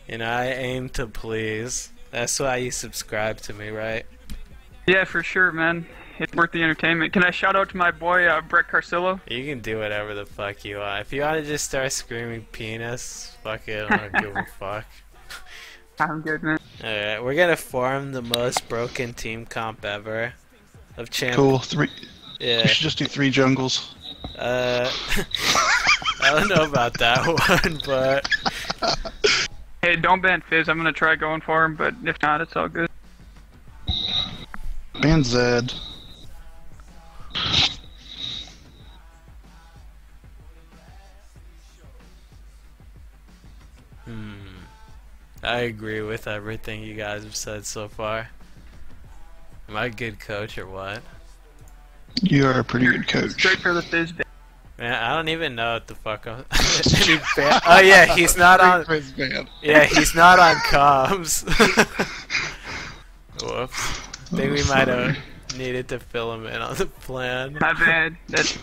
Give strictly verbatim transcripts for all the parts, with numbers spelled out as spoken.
You know, I aim to please. That's why you subscribe to me, right? Yeah, for sure, man. It's worth the entertainment. Can I shout out to my boy, uh, Brett Carcillo? You can do whatever the fuck you want. If you want to just start screaming penis, fuck it, I don't give a fuck. I'm good, man. Alright, we're gonna form the most broken team comp ever. Of champ. Cool. Three. Yeah. We should just do three jungles. Uh, I don't know about that one, but... Hey, don't ban Fizz. I'm gonna try going for him, but if not, it's all good. Ban Zed. Hmm. I agree with everything you guys have said so far. Am I a good coach or what? You are a pretty good coach. Straight for the Fizz ban. Man, I don't even know what the fuck I'm... Oh yeah, he's not on... Yeah, he's not on comms. Whoops. I think we might have needed to fill him in on the plan. My bad. That's...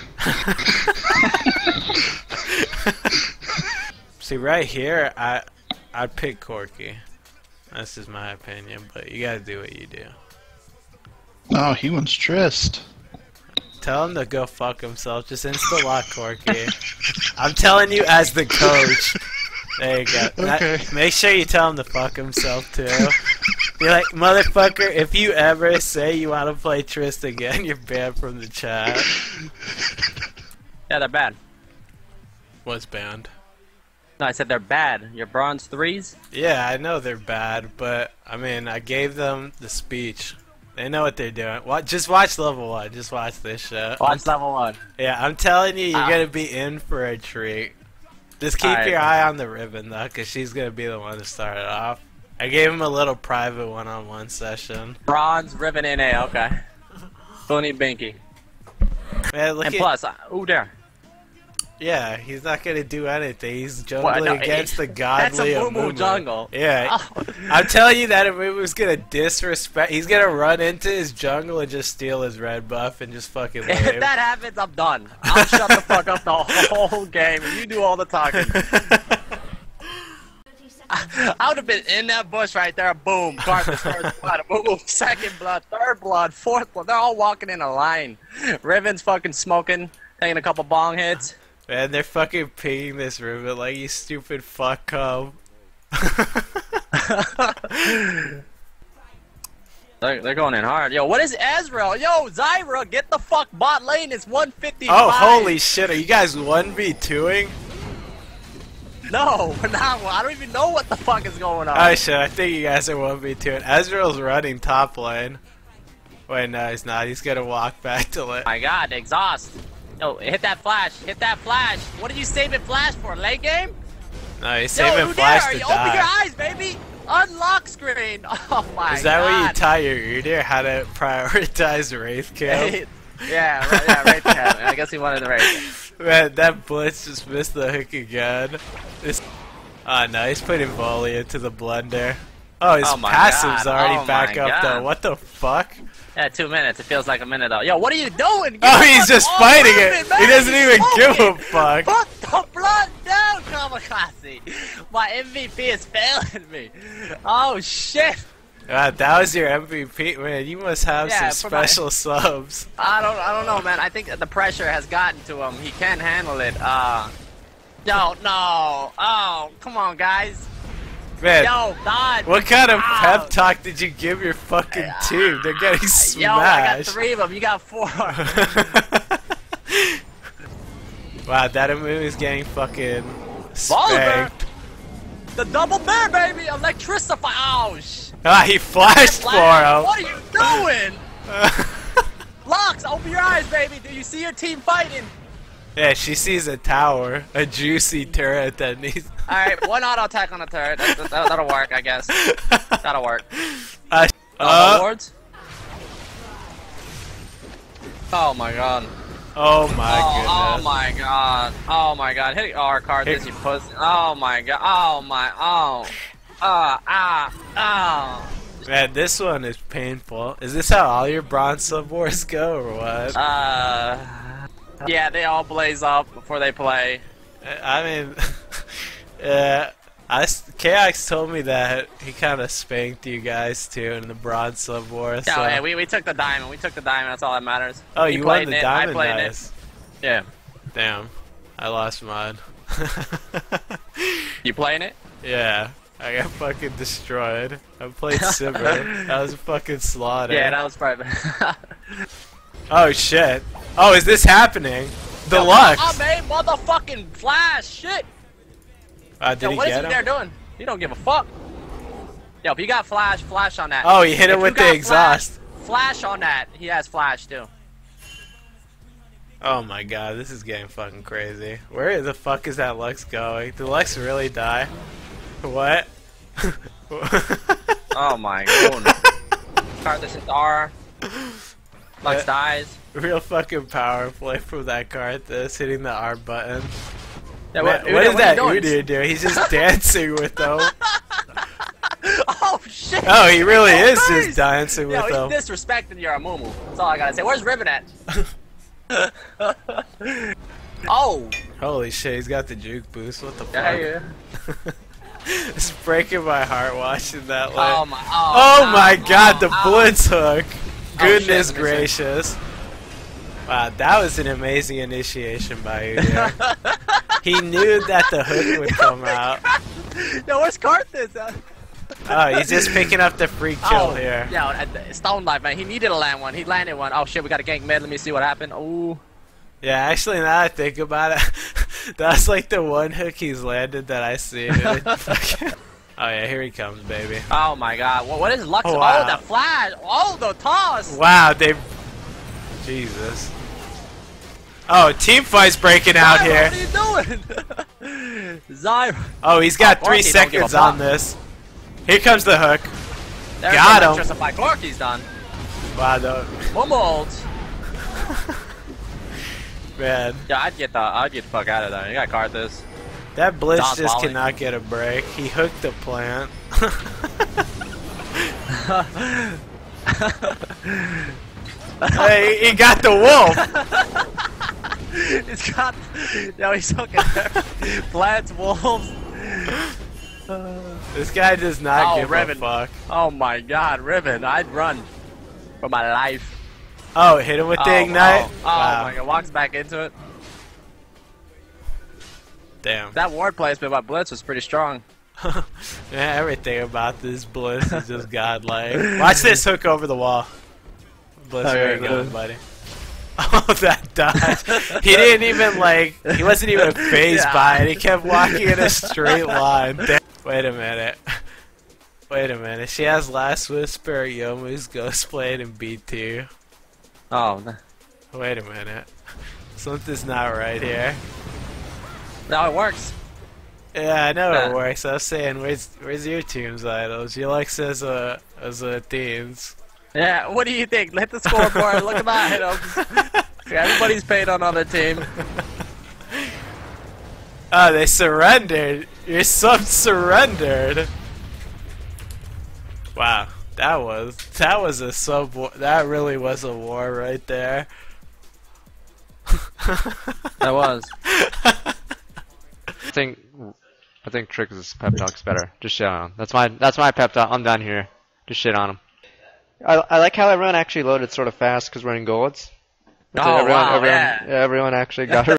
See, right here, I, I'd pick Corky. That's just my opinion, but you gotta do what you do. Oh, he wants Trist. Tell him to go fuck himself. Just insta-lock Corky. I'm telling you as the coach. There you go. Okay. That, make sure you tell him to fuck himself too. Be like, motherfucker, if you ever say you want to play Trist again, you're banned from the chat. Yeah, they're bad. What's banned? No, I said they're bad. Your bronze threes? Yeah, I know they're bad, but I mean, I gave them the speech. They know what they're doing. What? Just watch level one. Just watch this shit. Watch level one. Yeah, I'm telling you, you're Ah. gonna be in for a treat. Just keep Alright. your eye on the ribbon though, cause she's gonna be the one to start it off. I gave him a little private one-on-one session. Bronze, Ribbon, N A, okay. Bunny Binky. Man, look And at, plus, uh, ooh, there. yeah, he's not gonna do anything. He's jungling What? No, against the That's godly a moo-moo Amumu. jungle. Yeah, Oh. I'm telling you that Amumu's gonna disrespect. He's gonna run into his jungle and just steal his red buff and just fucking leave. If that happens, I'm done. I'll shut the fuck up the whole game and you do all the talking. I, I would have been in that bush right there. Boom. Garbage, first blood. Boom. Second blood. Third blood. Fourth blood. They're all walking in a line. Riven's fucking smoking. Taking a couple bong hits. Man, they're fucking pinging this ribbon like you stupid fuck cum. they're, they're going in hard. Yo, what is Ezreal? Yo, Zyra, get the fuck bot lane. It's one fifty-five. Oh, holy shit, are you guys one v two-ing? No, we're not. I don't even know what the fuck is going on. Oh shit, I think you guys are one v two-ing. Ezreal's running top lane. Wait, no, he's not. He's gonna walk back to it. My god, exhaust. Yo, hit that flash. Hit that flash. What did you save it flash for? Late game? No, he's Yo, saving who flash there? to You Open your die. eyes, baby. Unlock screen. Oh my god. Is that where you tie your ear to? How to prioritize Wraith kill? Yeah, right, yeah, right there. I guess he wanted the Wraith. Man, that blitz just missed the hook again. This. Oh no, he's putting volley into the blunder. Oh, his Oh my passive's God. already Oh back my up God. though. What the fuck? Yeah, two minutes. It feels like a minute though. Yo, what are you doing? Get Oh, the he's fuck just off fighting Riven, it. man. He doesn't even Smoke give a it. fuck. Put the blood down, Kamikaze. My M V P is failing me. Oh shit. God, that was your M V P, man. You must have Yeah, some for my- special subs. I don't, I don't know, man. I think the pressure has gotten to him. He can't handle it. Uh, yo, no. Oh, come on, guys. Man, Yo, dodge. what kind of Ow. pep talk did you give your fucking team? They're getting Yo, I got smashed. three of them. You got four. Wow, that Amu is getting fucking Volver. spanked. The double bear, baby. Electricify. Oh, sh. Ah, he flashed for him. What are you doing? Locks, open your eyes, baby. Do you see your team fighting? Yeah, she sees a tower, a juicy turret that needs. Alright, one auto attack on the turret. That, that, that'll work, I guess. That'll work. Uh, Uh, uh, awards? Oh my god. oh my Oh, goodness. oh my god. Oh my god. Hit R card this, you pussy. Oh my god. Oh my. Oh. Ah, ah, ah. Man, this one is painful. Is this how all your bronze subwars go, or what? Uh. Yeah, they all blaze up before they play. I mean, uh, I, K X told me that he kind of spanked you guys too in the bronze sub war. Yeah, So. yeah, we, we took the diamond. We took the diamond. That's all that matters. Oh, He you won played the it, I diamond played dice. it. Yeah. Damn, I lost mine. You playing it? Yeah, I got fucking destroyed. I played Simmer. That was a fucking slaughter. Yeah, that was probably. Oh shit. Oh, is this happening? Deluxe. Oh, man, motherfucking flash, shit. Uh, did Yo, he what is get he him? there doing? He don't give a fuck. Yo, if he got flash, flash on that. Oh, he hit If it you with got the exhaust. Flash, flash on that. He has flash too. Oh my god, this is getting fucking crazy. Where the fuck is that Lux going? Did Lux really die? What? Oh my god. Card this is R. Lux Yeah. dies. Real fucking power play from that card. This hitting the R button. Yeah, Man, what, what is that are you Udyr do? He's just dancing with them. Oh shit! Oh, he really Oh, is nice. just dancing Yo, with them. he's disrespecting your Amumu. That's all I gotta say. Where's Ribbon at? Oh! Holy shit, he's got the juke boost. What the fuck? Yeah, yeah. It's breaking my heart watching that. Oh Like, my! oh, Oh, my ow, god, ow, the ow. blitz hook. Oh, shit, Goodness let me see. gracious. Wow, that was an amazing initiation by Udyr. He knew that the hook would come out. Yo, where's Karthus? Uh, Oh, he's just picking up the free kill oh, here. Yo, uh, Stone Life, man. He needed to land one. He landed one. Oh shit, we got a gank mid. Let me see what happened. Ooh. Yeah, actually, now that I think about it, that's like the one hook he's landed that I see. Dude. Oh yeah, here he comes, baby. Oh my god. What, what is Lux? Oh, Oh, wow. the flash. Oh, the toss. Wow, they... Jesus. Oh, team fight's breaking out Zyra, here. What are you doing? Zyra. Oh, he's got Oh, three Gorky don't give a seconds on fuck. this. Here comes the hook. There's Got the him. electrify. Gorky's done. Wow, the... Mumbled. Man. Yeah, I'd get the I'd get the fuck out of there. You got Karthus. That blitz Dodge just volley. cannot get a break. He hooked the plant. Hey, he got the wolf. He's got. Yo, he's hooking there. Plants, wolves. This guy does not Oh, give Revan. a fuck. Oh my god, Ribbon. I'd run for my life. Oh, hit him with the oh, ignite. Oh, oh Wow. my god, walks back into it. Damn. That ward placement by Blitz was pretty strong. Yeah, everything about this blitz is just godlike. Watch this hook over the wall. Blitz, Oh, where yeah, you going, good. buddy? Oh, that dodge. He didn't even, like, he wasn't even phased Yeah. by it. He kept walking in a straight line. Damn. Wait a minute. Wait a minute. She has Last Whisper, Yomu's Ghostblade, and B two. Oh, no. Wait a minute. Something's not right here. No, it works. Yeah, I know Yeah. it works. I was saying, where's where's your team's idols? You like as a as a teens. Yeah, what do you think? Hit the scoreboard. Look at that. Hit 'em. Everybody's paid on other team. Oh, they surrendered. Your sub surrendered. Wow, that was that was a sub. War. That really was a war right there. That was. I think I think Trick's pep talk's better. Just shit on him. That's my that's my pep talk. I'm done here. Just shit on him. I I like how everyone actually loaded sort of fast because we're in golds. Oh, everyone, wow, everyone, yeah. everyone actually got